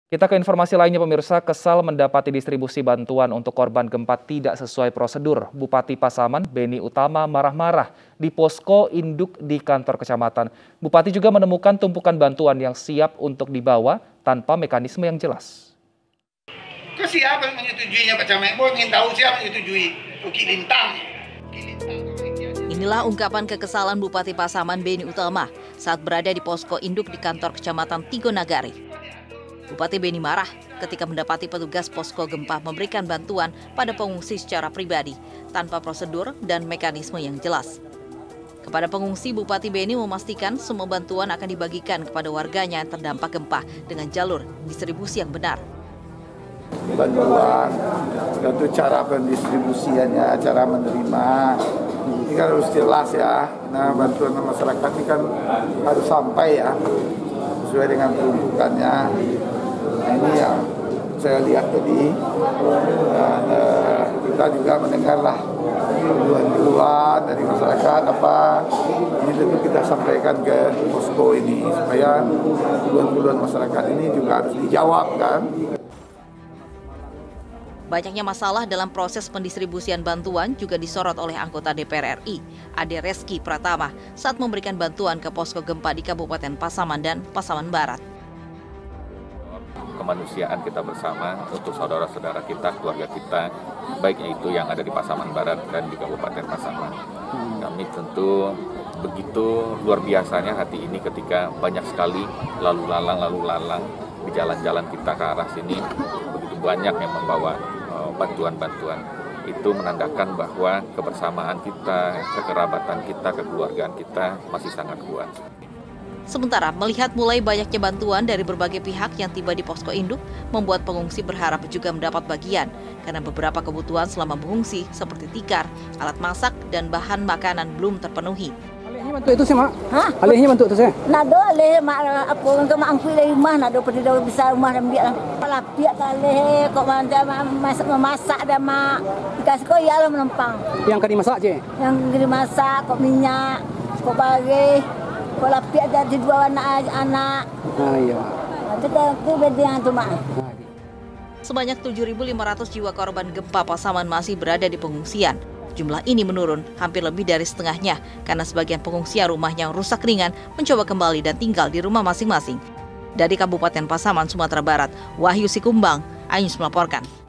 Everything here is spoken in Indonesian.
Kita ke informasi lainnya pemirsa, kesal mendapati distribusi bantuan untuk korban gempa tidak sesuai prosedur. Bupati Pasaman, Beni Utama marah-marah di posko induk di kantor kecamatan. Bupati juga menemukan tumpukan bantuan yang siap untuk dibawa tanpa mekanisme yang jelas. Siapa yang menyetujuinya Pak Camat? Mau ingin tahu siapa menyetujui? Uki Lintang. Inilah ungkapan kekesalan Bupati Pasaman Beni Utama saat berada di posko induk di kantor kecamatan Tigonagari. Bupati Beni marah ketika mendapati petugas posko gempa memberikan bantuan pada pengungsi secara pribadi tanpa prosedur dan mekanisme yang jelas. Kepada pengungsi, Bupati Beni memastikan semua bantuan akan dibagikan kepada warganya yang terdampak gempa dengan jalur distribusi yang benar. Bantuan, tentu cara pendistribusiannya, cara menerima, ini kan harus jelas ya. Nah, bantuan masyarakat ini kan harus sampai ya, sesuai dengan peruntukannya. Nah, ini yang saya lihat tadi, dan kita juga mendengarlah keluhan-keluhan dari masyarakat ini tentu kita sampaikan ke posko ini supaya keluhan-keluhan masyarakat ini juga harus dijawab kan. Banyaknya masalah dalam proses pendistribusian bantuan juga disorot oleh anggota DPR RI, Ade Reski Pratama, saat memberikan bantuan ke posko gempa di Kabupaten Pasaman dan Pasaman Barat. Kemanusiaan kita bersama untuk saudara-saudara kita, keluarga kita, baiknya itu yang ada di Pasaman Barat dan di Kabupaten Pasaman. Kami tentu begitu luar biasanya hati ini ketika banyak sekali lalu lalang di jalan-jalan kita ke arah sini, begitu banyak yang membawa bantuan-bantuan. Itu menandakan bahwa kebersamaan kita, kekerabatan kita, kekeluargaan kita masih sangat kuat. Sementara melihat mulai banyaknya bantuan dari berbagai pihak yang tiba di posko induk, membuat pengungsi berharap juga mendapat bagian karena beberapa kebutuhan selama mengungsi seperti tikar, alat masak, dan bahan makanan belum terpenuhi. Alihnya bantu itu sih, Mak? Hah? Alihnya bantu itu sih? Nado alih mak apa ke mak angkui dari rumah nado pergi dari besar rumah dan biar lapiak alih kok memasak dan mak dikasih kok ya lah menempang. Yang kan dimasak je? Yang dimasak kok minyak, kok bagi, kok lapiak jadi dua anak. Ah iya. Itu beda yang tu mak. Sebanyak 7.500 jiwa korban gempa Pasaman masih berada di pengungsian. Jumlah ini menurun hampir lebih dari setengahnya karena sebagian pengungsian rumahnya yang rusak ringan mencoba kembali dan tinggal di rumah masing-masing. Dari Kabupaten Pasaman, Sumatera Barat, Wahyu Sikumbang, Ainus melaporkan.